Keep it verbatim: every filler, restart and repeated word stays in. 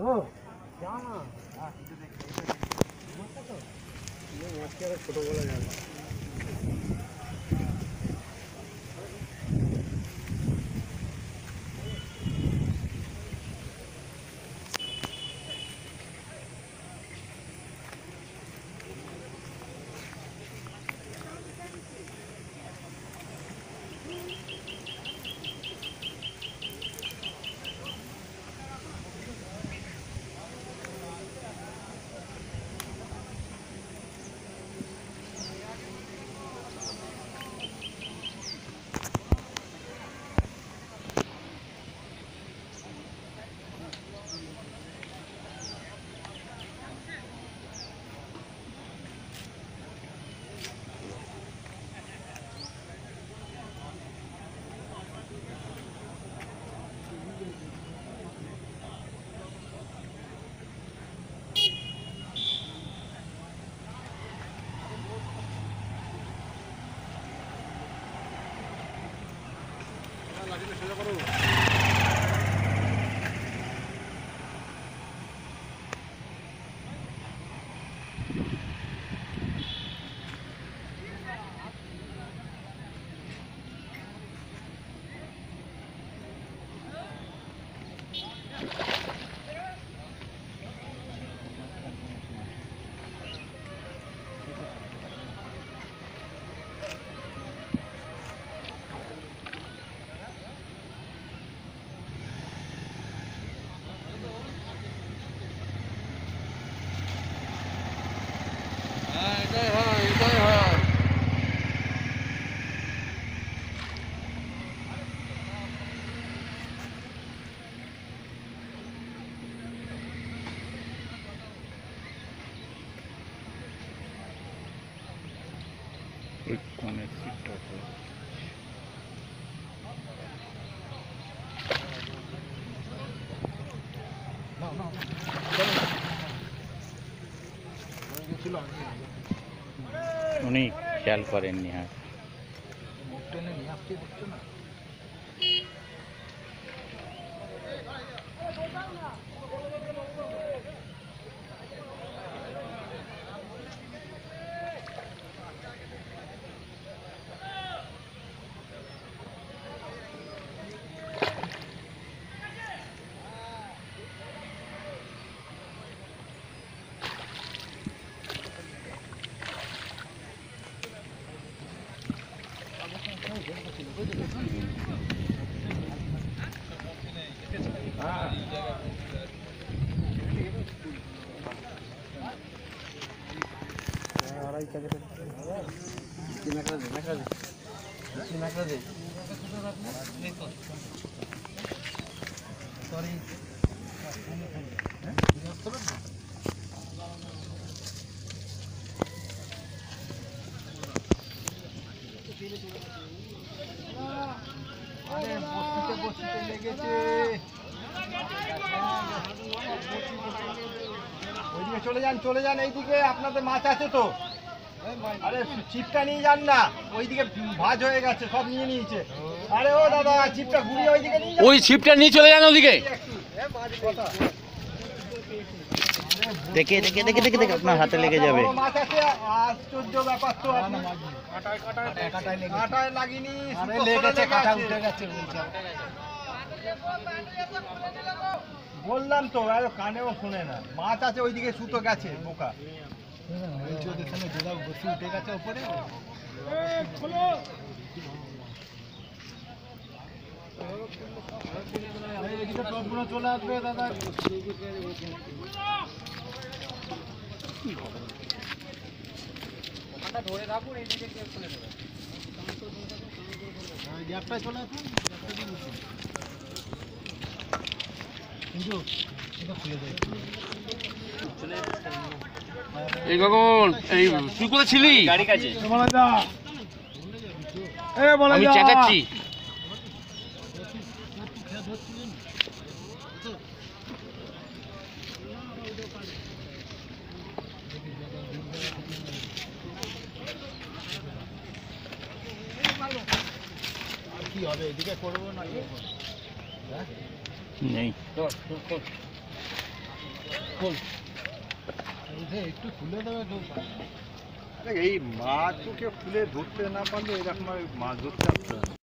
ছোটবেলা যাবে উনি খেয়াল করেননি। হ্যাঁ চলে যান চলে যান এইদিকে, আপনাদের মাছ আছে তো। আরে ছিপটা নিয়ে যান না, ওইদিকে ভাঁজ হয়ে গেছে, সব নিয়ে নিয়েছে। আরে ও দাদা, ছিপটা ঘুরিয়ে ওইদিকে নিয়ে যান। ওই ছিপটা নিয়ে চলে যান ওদিকে। দেখে দেখে দেখে দেখে দেখে আপনার হাতে লেগে যাবে। মাছ আছে, আশ্চর্য ব্যাপার তো। কাঁটায় লাগেনি, লেগেছে, কাঁটা উঠে গেছে। বললাম তো, আর কানেও শোনে না। মাছ আছে ওইদিকে, সুতো গেছে বোকা। উঠে গেছে ওপরে। এদিকে টপগুলো চলে আসবে দাদা। ধরে রাখুন, এইদিকে খুলে দেবে। গ্যাপটায় চলে আসুন, কিন্তু এটা খুলে দেয়। এই গগন, এই তুই কোথায় ছিলি? গাড়ি কাছে। আমি চেঁচাচ্ছি। কি হবে, এদিকে করবো না? নেই। একটু খুলে দেবে তো। এই মাছকে খুলে ধরতে না পারলে এরকম মাছ ধরতে আসতে